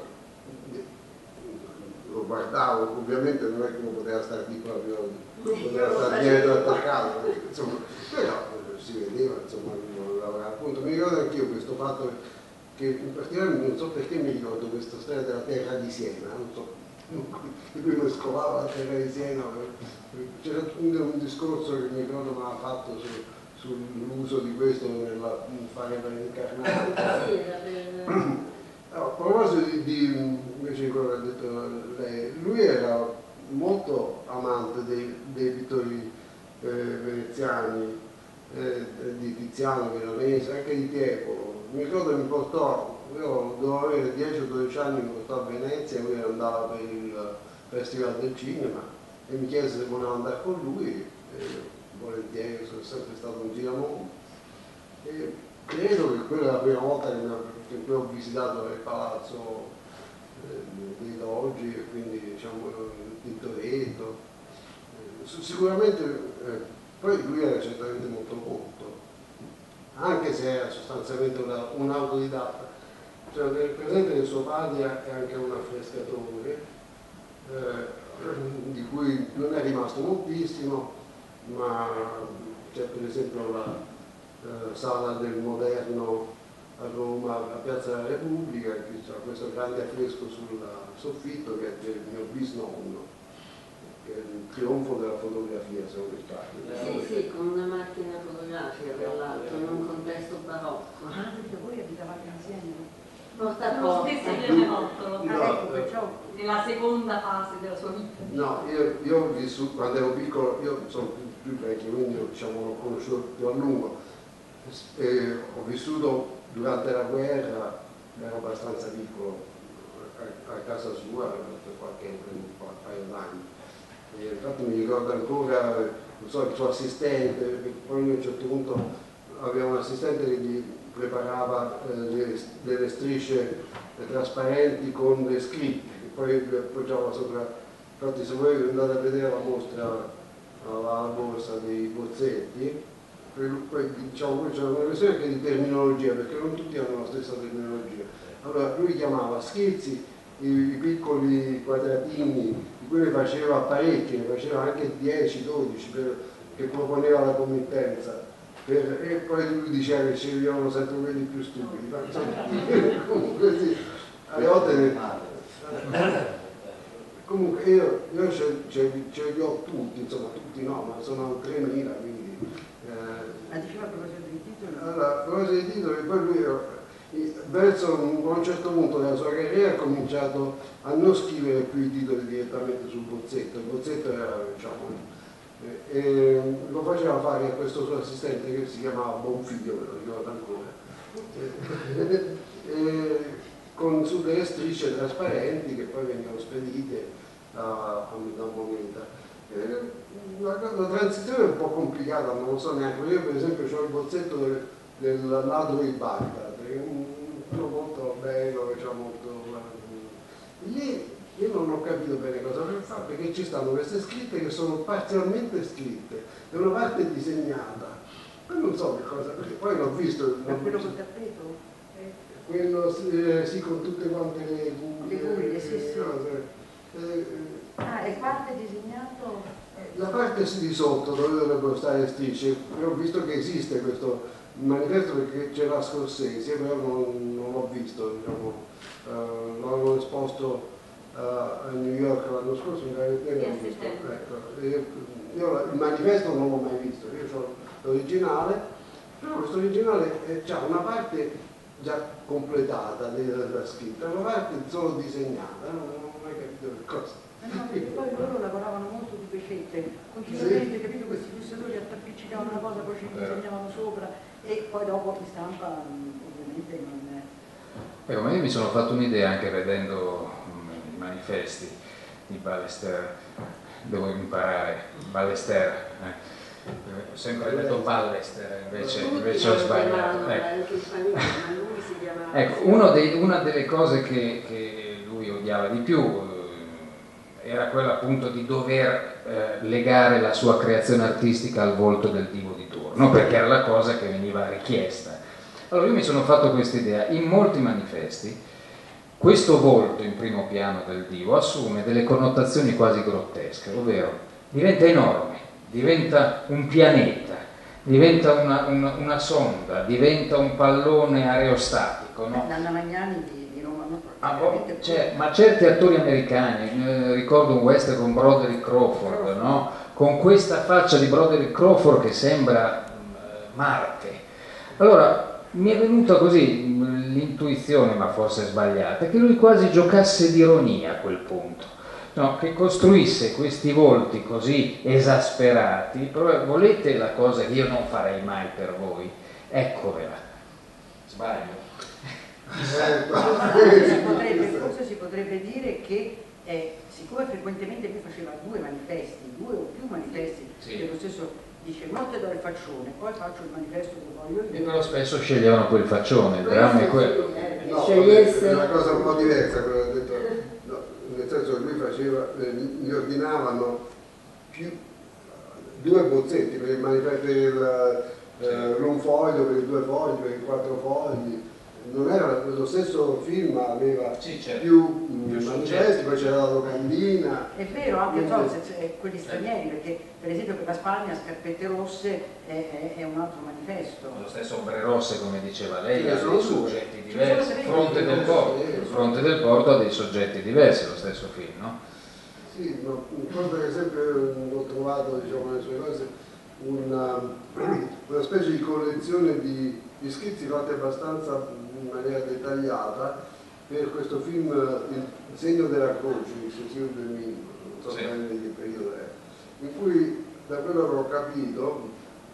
lo guardavo, ovviamente non è che uno poteva stare lì proprio, poteva stare dietro attaccato, perché, insomma, però si vedeva, insomma, che lavorava. Appunto, mi ricordo anch'io questo fatto che in particolare non so perché mi ricordo questa storia della terra di Siena, non so, lui lo scovava la terra di Siena, c'era un, un discorso che mi ricordo mi aveva fatto su, sull'uso di questo nella fare per l'incarnato. A proposito di, di invece di quello che ha detto lei, lui era molto amante dei, dei pittori eh, veneziani, eh, di Tiziano, Veronese, anche di Tiepolo. Mi ricordo che mi portò, io dovevo avere dieci o dodici anni, mi portò a Venezia, lui andava per il Festival del Cinema e mi chiese se volevo andare con lui, e volentieri, sono sempre stato un giramondo. E credo che quella è la prima volta che, che poi ho visitato il palazzo eh, dei Dogi, e quindi diciamo il Tintoretto. Eh, sicuramente eh, poi lui era certamente molto colto, anche se era sostanzialmente una, un autodidatta. Cioè, presente che suo padre è anche un affrescatore, eh, di cui non è rimasto moltissimo, ma c'è per esempio la Uh, sala del Moderno a Roma, a Piazza della Repubblica, che c'è questo grande affresco sul soffitto che è del mio bisnonno, che è il trionfo della fotografia, se non mi sbaglio. Sì, sì, con una macchina fotografica, tra l'altro, in un contesto barocco. Ah, perché voi abitavate insieme? Porta a Lo porta. stesso Pianerottolo, No, ecco, perciò nella seconda fase della sua vita. No, io, io ho vissuto, quando ero piccolo, io sono più, più vecchio, quindi diciamo, l'ho conosciuto più a lungo. E ho vissuto durante la guerra, ero abbastanza piccolo, a, a casa sua per qualche un paio d'anni. E infatti mi ricordo ancora, non so, il suo assistente, perché poi a un certo punto aveva un assistente che gli preparava eh, delle, delle strisce eh, trasparenti con le scritte, che poi le appoggiava sopra. Infatti se voi andate a vedere la mostra alla borsa dei bozzetti, poi diciamo poi c'è una questione anche di terminologia, perché non tutti hanno la stessa terminologia. Allora lui chiamava schizzi i, i piccoli quadratini, di cui ne faceva parecchi, ne faceva anche dieci dodici per, che proponeva la committenza, per, e poi lui diceva che ci arrivavano sempre quelli più stupidi, ma insomma, comunque sì, alle volte ne... Comunque io, io ce, ce, ce li ho tutti, insomma tutti no, ma sono tremila, quindi... Ma diceva a proposito dei titoli? Allora, a proposito dei titoli, poi lui verso un, a un certo punto della sua carriera ha cominciato a non scrivere più i titoli direttamente sul bozzetto, il bozzetto era, diciamo, e, e lo faceva fare a questo suo assistente che si chiamava Bonfiglio, me lo ricordo ancora, e, e, con su delle strisce trasparenti che poi venivano spedite a, da Moneta. La, la transizione è un po' complicata, non lo so neanche. Io per esempio ho il bozzetto del, del ladro di Baghdad, che è un film molto bello, che c'ha molto... Lì io non ho capito bene cosa per fare, perché ci stanno queste scritte che sono parzialmente scritte, e una parte è disegnata. Poi non so che cosa, perché poi l'ho visto... Ma quello col tappeto? Eh. Quello sì, sì, con tutte quante le guglie, le guglie, sì, sì. Eh, Ah, e parte disegnato? La parte di sotto dove dovrebbero stare le strisce, io ho visto che esiste questo manifesto perché c'era Scorsese, però non, non l'ho visto, diciamo, uh, l'hanno esposto uh, a New York l'anno scorso, mi pare che l'ho visto. Ecco, io, io il manifesto non l'ho mai visto, io ho l'originale, però questo originale ha una parte già completata della scritta, una parte solo disegnata, non ho mai capito che cosa. No, perché poi loro lavoravano molto di pecette, continuamente, sì. Capito, questi fissatori appiccicavano una cosa, poi ci disegnavano sopra e poi dopo in stampa ovviamente non è. Ecco, ma io mi sono fatto un'idea anche vedendo um, i manifesti di Ballester, devo imparare, Ballester, eh. Ho sempre detto Ballester, invece, invece ho sbagliato. Ecco. Ecco, uno dei, una delle cose che, che lui odiava di più era quella appunto di dover eh, legare la sua creazione artistica al volto del divo di turno, perché era la cosa che veniva richiesta. Allora io mi sono fatto questa idea: in molti manifesti questo volto in primo piano del divo assume delle connotazioni quasi grottesche, ovvero diventa enorme, diventa un pianeta, diventa una, una, una sonda, diventa un pallone aerostatico, no? Danna Magnani di, di Roma, no? Ah, cioè, ma certi attori americani, eh, ricordo un western con Broderick Crawford, no? Con questa faccia di Broderick Crawford che sembra eh, Marte. Allora mi è venuta così l'intuizione, ma forse sbagliata, che lui quasi giocasse di ironia a quel punto, no? Che costruisse questi volti così esasperati. Però volete la cosa che io non farei mai per voi? Eccovela. Sbaglio? Forse si potrebbe, forse si potrebbe dire che eh, siccome frequentemente lui faceva due manifesti, due o più manifesti, sì. Dello stesso, dice notte do il faccione, poi faccio il manifesto che voglio io. E però spesso sceglievano quel faccione, il dramma è quello. No, è una cosa un po' diversa quello che ho detto, no, nel senso che lui faceva, eh, gli ordinavano più, due bozzetti per il manifesto, per il, eh, un foglio, per i due fogli, per i quattro fogli. Non era lo stesso film, aveva sì, certo. più, più manifesti, poi c'era la locandina. È vero, anche so, se, se, quelli stranieri, perché per esempio per la Spagna Scarpette Rosse è, è, è un altro manifesto. Lo stesso Ombre Rosse, come diceva lei, ha dei soggetti diversi. Fronte del Porto, Fronte del Porto ha dei soggetti diversi, lo stesso film, no? Sì, ma quello per esempio ho trovato, diciamo, nelle sue cose una, una specie di collezione di, di schizzi fatti abbastanza in maniera dettagliata per questo film Il segno della croce di Cecil Domingo, non so sì. bene di che periodo è, in cui da quello che ho capito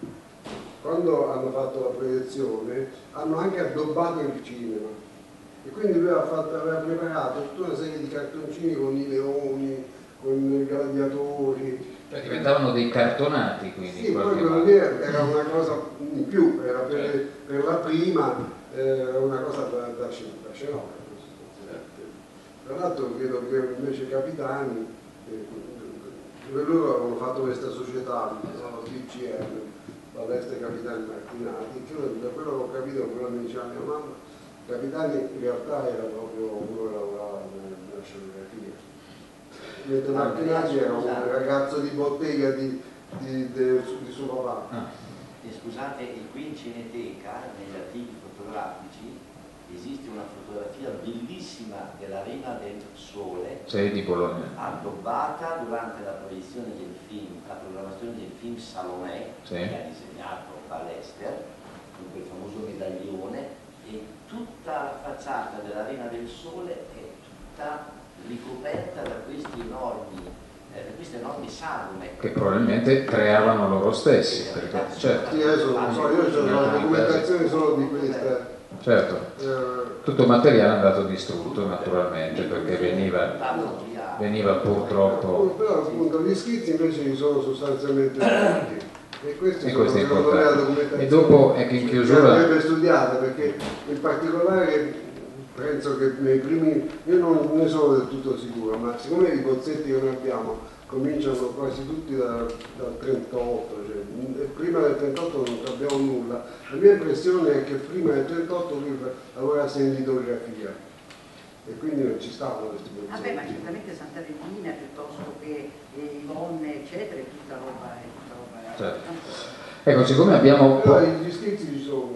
quando hanno fatto la proiezione hanno anche addobbato il cinema e quindi lui aveva, fatto, aveva preparato tutta una serie di cartoncini con i leoni, con i gladiatori. Cioè diventavano dei cartonati, quindi. Sì, poi quello lì era una cosa in più, era per, per la prima era una cosa da, da, da scenografo. Tra l'altro credo che invece Capitani, eh, loro avevano fatto questa società, no, T C M, Ballestre Capitani Martinati, che da quello che ho capito, quello che mi diceva mia mamma, Capitani in realtà era proprio uno che lavorava nella scenografia. Mentre Martinati era un ragazzo di bottega di, di, di, di suo papà. Ah. E scusate, qui in Cineteca, negli archivi fotografici, esiste una fotografia bellissima dell'Arena del Sole, sì, di Bologna, addobbata durante la proiezione del film, la programmazione del film Salomè, sì. che ha disegnato Ballester, con quel famoso medaglione, e tutta la facciata dell'Arena del Sole è tutta ricoperta da questi enormi Eh, queste enormi sagome che probabilmente creavano loro stessi, perché, certo. Sì, adesso non so, io ho la documentazione solo di questa. Certo, tutto il materiale è andato distrutto naturalmente perché veniva, veniva purtroppo. Però appunto gli schizzi invece li sono sostanzialmente tutti. E questi e sono secondo me la documentazione. E dopo è che in chiusura. Che andrebbe studiata perché in particolare. Penso che nei primi, io non ne sono del tutto sicuro, ma siccome i bozzetti che noi abbiamo cominciano quasi tutti da, dal trentotto, cioè, prima del trentotto non abbiamo nulla, la mia impressione è che prima del trentotto lui lavorasse in litografia e quindi non ci stavano questi bozzetti. Vabbè, ma certamente Santa Regina piuttosto che eh, Yvonne eccetera, è tutta roba, è tutta roba. Certo. Ecco, siccome abbiamo. Però gli schizzi ci sono.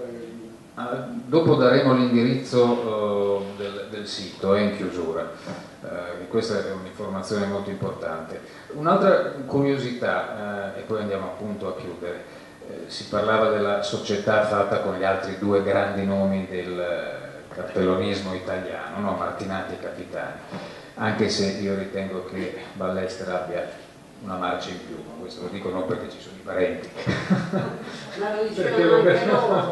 Ah, dopo daremo l'indirizzo uh, del, del sito, è in chiusura, uh, questa è un'informazione molto importante. Un'altra curiosità, uh, e poi andiamo appunto a chiudere, uh, si parlava della società fatta con gli altri due grandi nomi del cartellonismo italiano, no? Martinati e Capitani, anche se io ritengo che Ballester abbia una marcia in più, ma questo lo dico non perché ci sono i parenti. Ma lo dicevano anche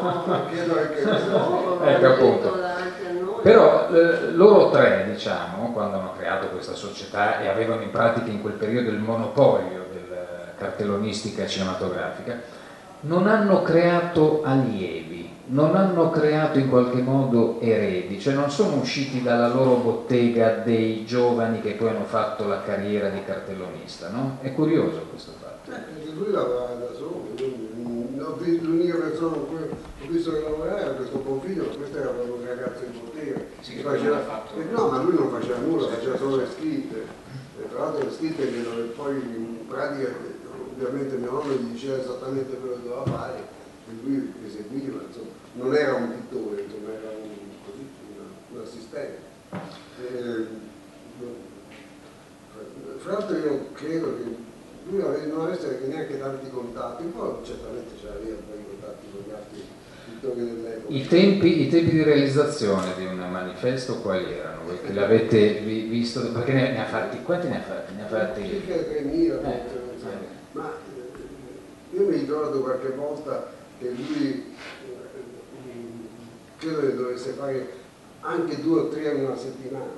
loro. Ecco appunto. Però eh, loro tre, diciamo, quando hanno creato questa società e avevano in pratica in quel periodo il monopolio della cartellonistica cinematografica, non hanno creato allievi, non hanno creato in qualche modo eredi, cioè non sono usciti dalla loro bottega dei giovani che poi hanno fatto la carriera di cartellonista, no? È curioso questo fatto. Eh, lui lavorava da solo, l'unica persona con cui ho visto che lavorare era questo Bonfiglio, questo era proprio un ragazzo in bottega. Sì, che faceva, fatto... eh, no, ma lui non faceva nulla, faceva solo le scritte. E tra l'altro le scritte che poi in pratica ovviamente mio nonno gli diceva esattamente quello che doveva fare e lui eseguiva, insomma, non era un pittore, insomma, era un, così, un, un assistente. Eh, fra l'altro io credo che lui non avesse neanche tanti contatti, un po' certamente ce l'aveva un po' di contatti con gli altri pittori dell'epoca. I tempi, I tempi di realizzazione di un manifesto quali erano? Voi che l'avete visto? Perché ne, ne ha fatti, quanti ne ha fatti? Ne ha fatti... Circa tremila, eh, ma eh, io mi ricordo qualche volta che lui eh, credo che dovesse fare anche due o tre in una settimana.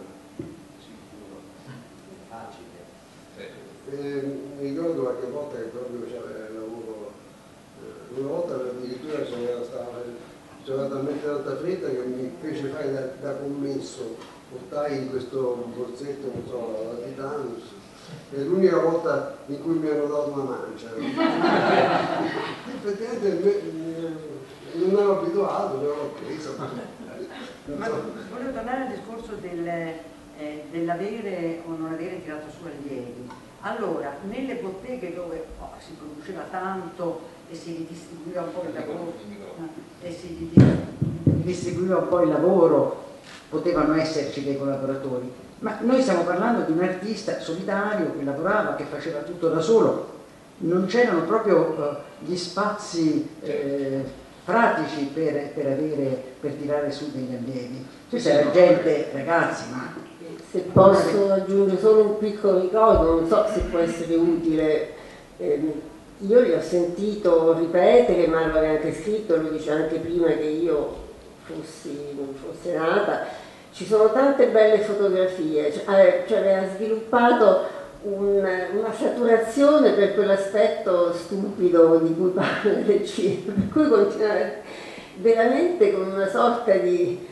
E mi ricordo qualche volta che proprio c'era il lavoro, eh, una volta addirittura c'era talmente tanta fretta che mi fece fare da, da commesso, portai in questo borsetto, non so, la Titanus, è l'unica volta in cui mi hanno dato una mancia. Effettivamente non ero abituato, non l'ho preso. Ma volevo tornare al discorso del, eh, dell'avere o non avere tirato su allievi. Allora, nelle botteghe dove oh, si produceva tanto e si ridistribuiva un po' il lavoro, e si distribuiva un po' il lavoro, potevano esserci dei collaboratori, ma noi stiamo parlando di un artista solitario che lavorava, che faceva tutto da solo, non c'erano proprio uh, gli spazi eh, pratici per, per, avere, per tirare su degli allievi. C'era gente, ragazzi, ma... Se posso aggiungere solo un piccolo ricordo, non so se può essere utile, eh, io li ho sentito ripetere, ma lo aveva anche scritto, lo dice anche prima che io fossi, non fossi nata, ci sono tante belle fotografie, cioè, cioè aveva sviluppato un, una saturazione per quell'aspetto stupido di cui parla del cinema, per cui continuare veramente con una sorta di...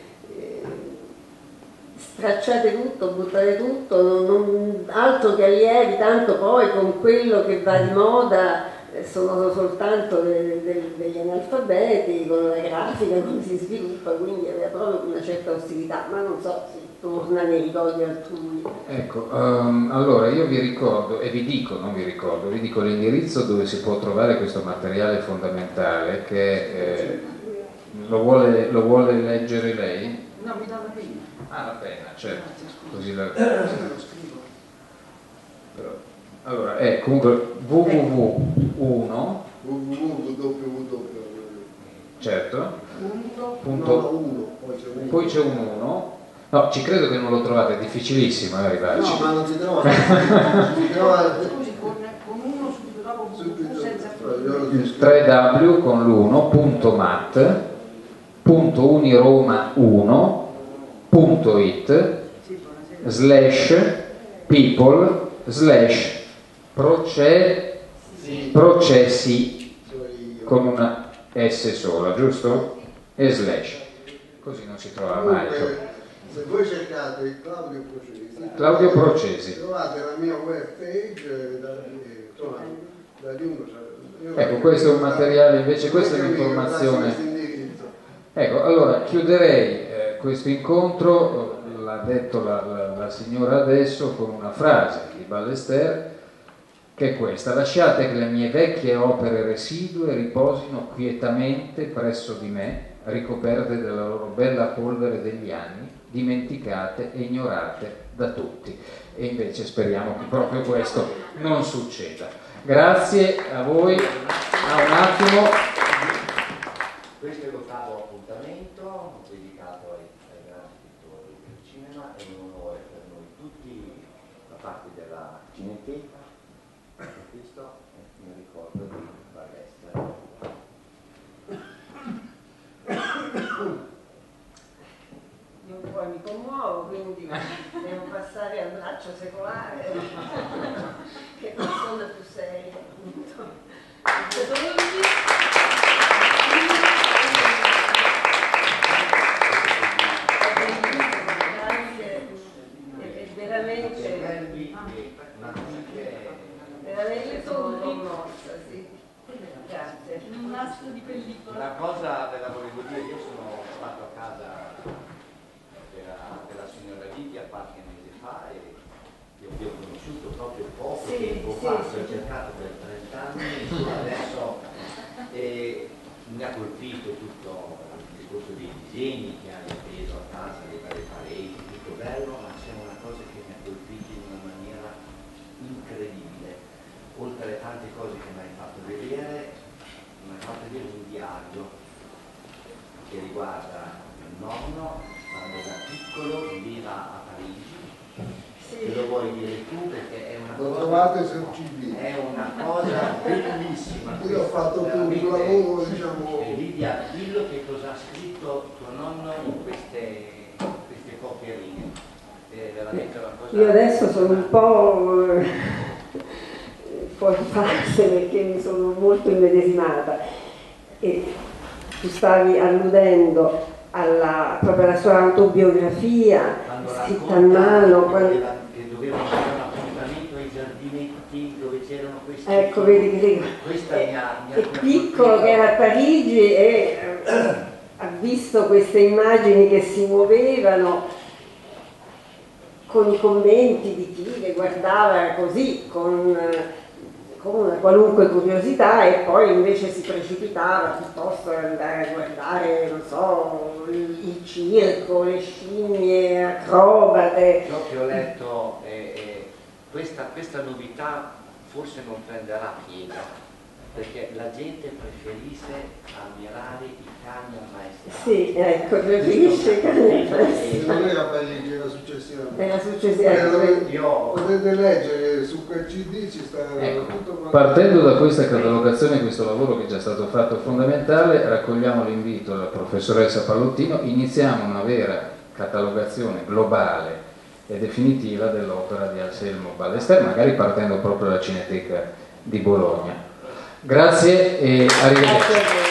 stracciate tutto, buttate tutto, non, non, altro che allievi, tanto poi con quello che va di moda eh, sono soltanto de, de, degli analfabeti, con la grafica come si sviluppa, quindi aveva proprio una certa ostilità, ma non so se torna nei ricordi altrui. Ecco, um, allora io vi ricordo, e vi dico, non vi ricordo, vi dico l'indirizzo dove si può trovare questo materiale fondamentale che eh, lo, vuole, lo vuole leggere lei? No, mi dà la penna. Ah, la penna, certo, così la... Però, allora, è comunque w w w uno certo, punto, poi c'è un uno, no, ci credo che non lo trovate, è difficilissimo eh, arrivarci. No, ma non si trova, si trova... Scusi, con, con uno subito dopo w senza tre w con l'uno punto mat punto uniroma uno punto it slash people slash proce, processi con una S sola, giusto? E slash, così non si trova mai. Se voi cercate Claudio Procesi, Claudio Procesi, trovate la mia web page, da, insomma, da di uno. Ecco, questo è un materiale, invece questa è un'informazione. Ecco, allora chiuderei eh, questo incontro, l'ha detto la, la, la signora adesso, con una frase di Ballester che è questa: lasciate che le mie vecchie opere residue riposino quietamente presso di me, ricoperte della loro bella polvere degli anni, dimenticate e ignorate da tutti. E invece speriamo che proprio questo non succeda. Grazie a voi. A un attimo. Questo è l'ottavo appuntamento dedicato ai, ai grandi pittori del cinema, è un onore per noi tutti da parte della Cineteca. Questo mi ricordo di Ballester. Io poi mi commuovo, quindi devo passare al braccio secolare, che persona più seria, appunto. colpito tutto il discorso dei disegni che hai appeso a casa, le varie pareti, tutto bello, ma c'è una cosa che mi ha colpito in una maniera incredibile. Oltre alle tante cose che mi hai fatto vedere, mi hai fatto vedere un diario che riguarda il nonno quando da piccolo viveva a Parigi. Sì. Te lo vuoi dire tu perché è una lo cosa, trovate sul C D. è una cosa bellissima. Io ho fatto più un lavoro, diciamo. Lidia, dillo che cosa ha scritto tuo nonno in queste, queste poche righe. È veramente una cosa. Io adesso sono un po' fuori fase perché mi sono molto immedesimata e tu stavi alludendo alla, proprio alla sua autobiografia scritta a mano quando che dovevano fare un appuntamento ai giardinetti dove c'erano questi, ecco vedi che questa è, mia, mia, è piccolo che era a Parigi e eh, ha visto queste immagini che si muovevano con i commenti di chi le guardava così con con una qualunque curiosità e poi invece si precipitava piuttosto ad andare a guardare, non so, il circo, le scimmie, acrobate. Ciò che ho letto, è, è, questa, questa novità forse non prenderà piede, perché la gente preferisce ammirare i cani ammaestrati. Sì, ecco, preferisce i cani ammaestrati. Non era Parigi, era successivamente. Era successivamente. Io... Potete leggere su quel C D, ci sta ecco, tutto quanto. partendo da questa catalogazione, questo lavoro che è già stato fatto fondamentale, raccogliamo l'invito della professoressa Pallottino, iniziamo una vera catalogazione globale e definitiva dell'opera di Anselmo Ballester, magari partendo proprio dalla Cineteca di Bologna. Grazie e arrivederci.